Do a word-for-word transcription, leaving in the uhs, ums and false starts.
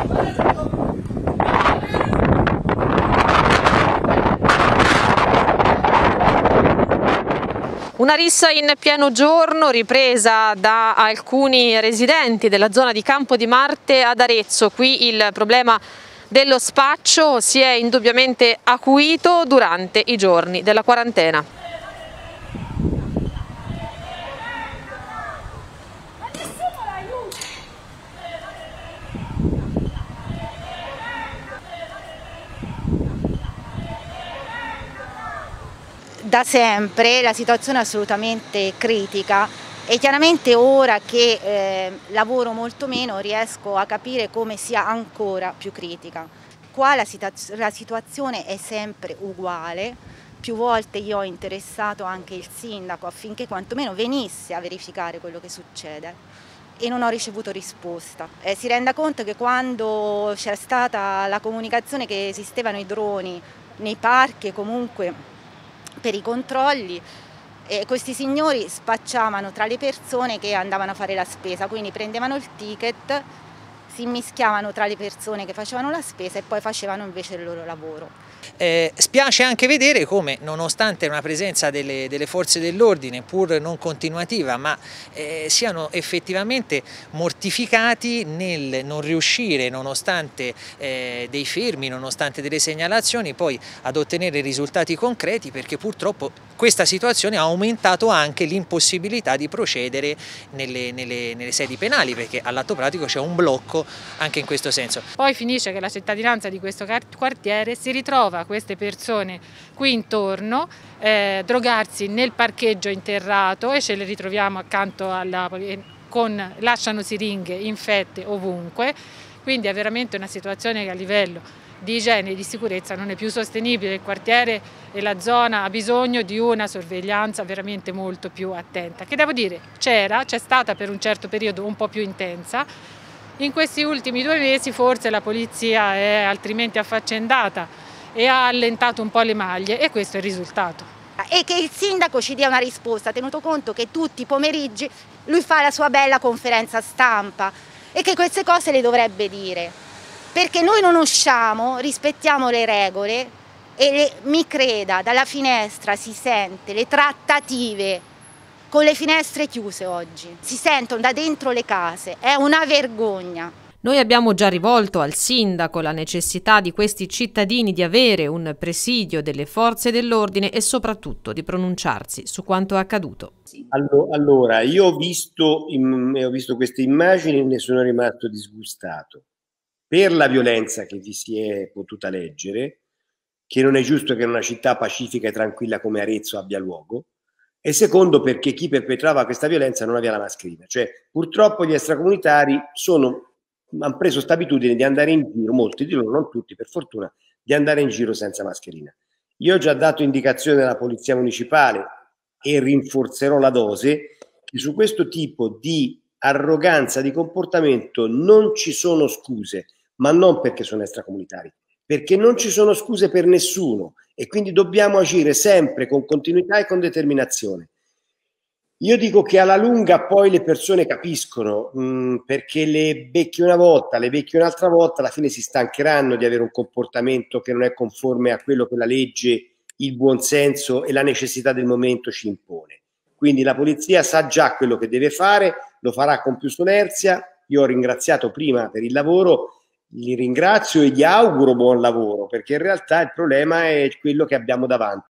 Una rissa in pieno giorno ripresa da alcuni residenti della zona di Campo di Marte ad Arezzo. Qui il problema dello spaccio si è indubbiamente acuito durante i giorni della quarantena. Da sempre la situazione è assolutamente critica e chiaramente ora che eh, lavoro molto meno riesco a capire come sia ancora più critica. Qua la, situ- la situazione è sempre uguale, più volte io ho interessato anche il sindaco affinché quantomeno venisse a verificare quello che succede e non ho ricevuto risposta. Eh, si renda conto che quando c'è stata la comunicazione che esistevano i droni nei parchi e comunque per i controlli, eh, questi signori spacciavano tra le persone che andavano a fare la spesa, quindi prendevano il ticket, si immischiavano tra le persone che facevano la spesa e poi facevano invece il loro lavoro. Eh, spiace anche vedere come, nonostante una presenza delle, delle forze dell'ordine, pur non continuativa, ma eh, siano effettivamente mortificati nel non riuscire, nonostante eh, dei fermi, nonostante delle segnalazioni, poi ad ottenere risultati concreti, perché purtroppo questa situazione ha aumentato anche l'impossibilità di procedere nelle, nelle, nelle sedi penali, perché all'atto pratico c'è un blocco anche in questo senso. Poi finisce che la cittadinanza di questo quartiere si ritrova queste persone qui intorno, eh, drogarsi nel parcheggio interrato e ce le ritroviamo accanto alla con lasciano siringhe infette ovunque, quindi è veramente una situazione che a livello di igiene e di sicurezza non è più sostenibile. Il quartiere e la zona ha bisogno di una sorveglianza veramente molto più attenta, che devo dire c'era, c'è stata per un certo periodo un po' più intensa. In questi ultimi due mesi forse la polizia è altrimenti affaccendata e ha allentato un po' le maglie e questo è il risultato. E che il sindaco ci dia una risposta, tenuto conto che tutti i pomeriggi lui fa la sua bella conferenza stampa e che queste cose le dovrebbe dire, perché noi non usciamo, rispettiamo le regole e le, mi creda, dalla finestra si sente le trattative con le finestre chiuse oggi, si sentono da dentro le case, è una vergogna. Noi abbiamo già rivolto al sindaco la necessità di questi cittadini di avere un presidio delle forze dell'ordine e soprattutto di pronunciarsi su quanto accaduto. Allora, io ho visto, ho visto queste immagini e ne sono rimasto disgustato per la violenza che vi si è potuta leggere, che non è giusto che in una città pacifica e tranquilla come Arezzo abbia luogo, e secondo perché chi perpetrava questa violenza non aveva la mascherina. Cioè, purtroppo gli extracomunitari sono hanno preso questa abitudine di andare in giro, molti di loro, non tutti per fortuna, di andare in giro senza mascherina. Io ho già dato indicazione alla Polizia Municipale e rinforzerò la dose che su questo tipo di arroganza di comportamento non ci sono scuse, ma non perché sono extracomunitari, perché non ci sono scuse per nessuno e quindi dobbiamo agire sempre con continuità e con determinazione. Io dico che alla lunga poi le persone capiscono, mh, perché le becchi una volta, le becchi un'altra volta, alla fine si stancheranno di avere un comportamento che non è conforme a quello che la legge, il buonsenso e la necessità del momento ci impone. Quindi la polizia sa già quello che deve fare, lo farà con più solerzia. Io ho ringraziato prima per il lavoro, li ringrazio e gli auguro buon lavoro, perché in realtà il problema è quello che abbiamo davanti.